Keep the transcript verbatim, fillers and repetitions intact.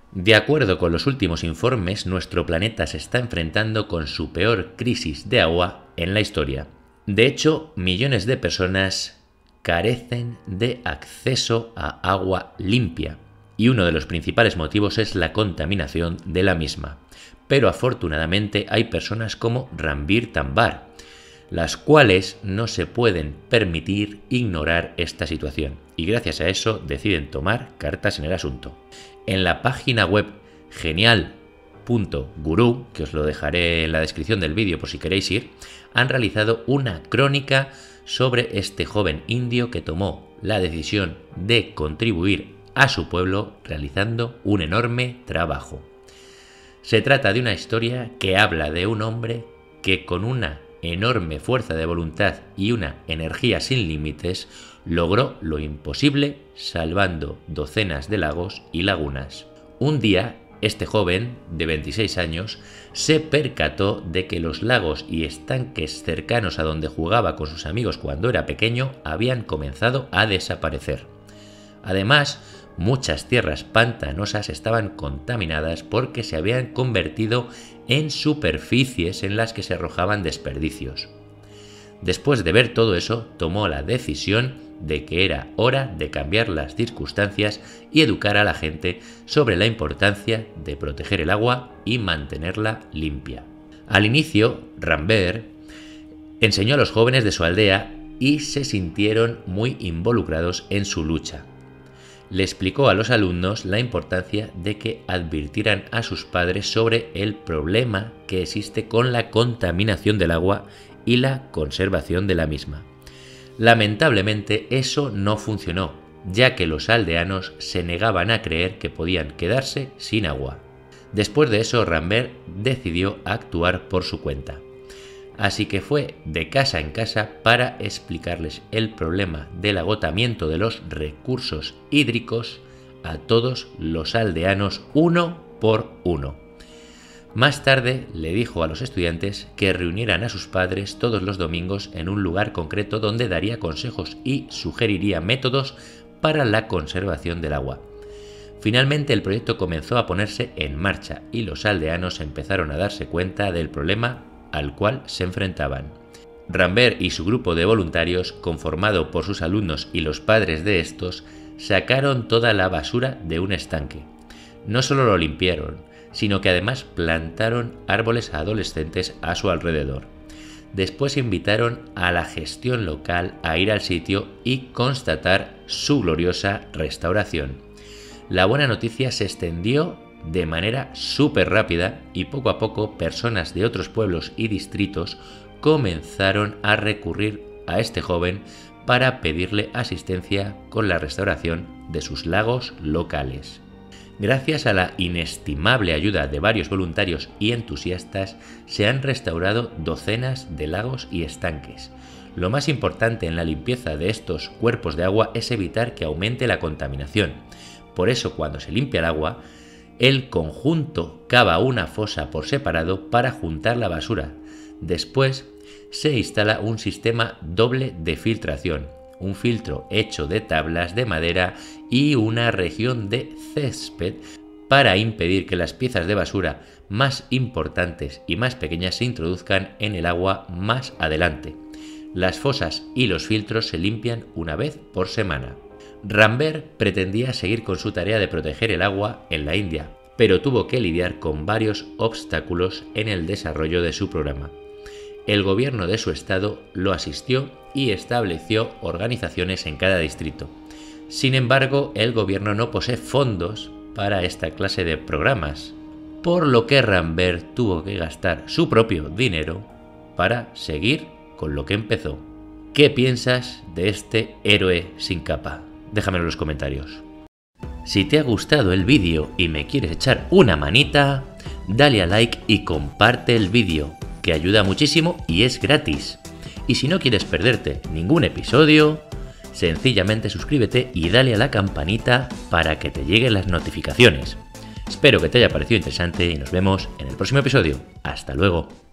De acuerdo con los últimos informes, nuestro planeta se está enfrentando con su peor crisis de agua en la historia. De hecho, millones de personas carecen de acceso a agua limpia, y uno de los principales motivos es la contaminación de la misma. Pero afortunadamente hay personas como Ranbir Tambar, las cuales no se pueden permitir ignorar esta situación, y gracias a eso deciden tomar cartas en el asunto. En la página web genial punto gurú, que os lo dejaré en la descripción del vídeo por si queréis ir, han realizado una crónica sobre este joven indio que tomó la decisión de contribuir a su pueblo realizando un enorme trabajo. Se trata de una historia que habla de un hombre que con una enorme fuerza de voluntad y una energía sin límites logró lo imposible salvando docenas de lagos y lagunas. Un día, este joven de veintiséis años se percató de que los lagos y estanques cercanos a donde jugaba con sus amigos cuando era pequeño habían comenzado a desaparecer. Además, muchas tierras pantanosas estaban contaminadas porque se habían convertido en superficies en las que se arrojaban desperdicios. Después de ver todo eso, tomó la decisión de que era hora de cambiar las circunstancias y educar a la gente sobre la importancia de proteger el agua y mantenerla limpia. Al inicio, Ranbir enseñó a los jóvenes de su aldea y se sintieron muy involucrados en su lucha. Le explicó a los alumnos la importancia de que advirtieran a sus padres sobre el problema que existe con la contaminación del agua y la conservación de la misma. Lamentablemente eso no funcionó, ya que los aldeanos se negaban a creer que podían quedarse sin agua. Después de eso, Ranbir decidió actuar por su cuenta. Así que fue de casa en casa para explicarles el problema del agotamiento de los recursos hídricos a todos los aldeanos uno por uno. Más tarde le dijo a los estudiantes que reunieran a sus padres todos los domingos en un lugar concreto donde daría consejos y sugeriría métodos para la conservación del agua. Finalmente el proyecto comenzó a ponerse en marcha y los aldeanos empezaron a darse cuenta del problema al cual se enfrentaban. Ranbir y su grupo de voluntarios, conformado por sus alumnos y los padres de estos, sacaron toda la basura de un estanque. No solo lo limpiaron, sino que además plantaron árboles adolescentes a su alrededor. Después invitaron a la gestión local a ir al sitio y constatar su gloriosa restauración. La buena noticia se extendió de manera súper rápida y poco a poco personas de otros pueblos y distritos comenzaron a recurrir a este joven para pedirle asistencia con la restauración de sus lagos locales. Gracias a la inestimable ayuda de varios voluntarios y entusiastas, se han restaurado docenas de lagos y estanques. Lo más importante en la limpieza de estos cuerpos de agua es evitar que aumente la contaminación. Por eso, cuando se limpia el agua, el conjunto cava una fosa por separado para juntar la basura. Después, se instala un sistema doble de filtración, un filtro hecho de tablas de madera y una región de césped para impedir que las piezas de basura más importantes y más pequeñas se introduzcan en el agua más adelante. Las fosas y los filtros se limpian una vez por semana. Ranbir pretendía seguir con su tarea de proteger el agua en la India, pero tuvo que lidiar con varios obstáculos en el desarrollo de su programa. El gobierno de su estado lo asistió y estableció organizaciones en cada distrito. Sin embargo, el gobierno no posee fondos para esta clase de programas, por lo que Ranbir tuvo que gastar su propio dinero para seguir con lo que empezó. ¿Qué piensas de este héroe sin capa? Déjamelo en los comentarios. Si te ha gustado el vídeo y me quieres echar una manita, dale a like y comparte el vídeo, que ayuda muchísimo y es gratis. Y si no quieres perderte ningún episodio, sencillamente suscríbete y dale a la campanita para que te lleguen las notificaciones. Espero que te haya parecido interesante y nos vemos en el próximo episodio. Hasta luego.